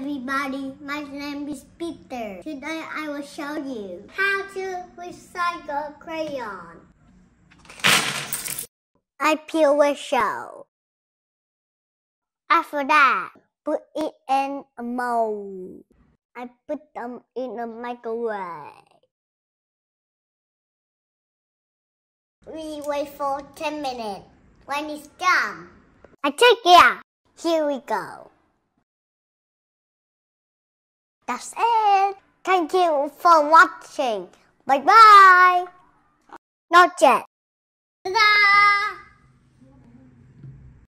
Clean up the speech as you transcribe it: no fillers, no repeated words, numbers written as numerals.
everybody, my name is Peter. Today I will show you how to recycle crayon. I peel with shell. After that, put it in a mold. I put them in a microwave. We wait for 10 minutes. When it's done, I take it out. Here we go. That's it. Thank you for watching. Bye bye. Not yet. Ta-da!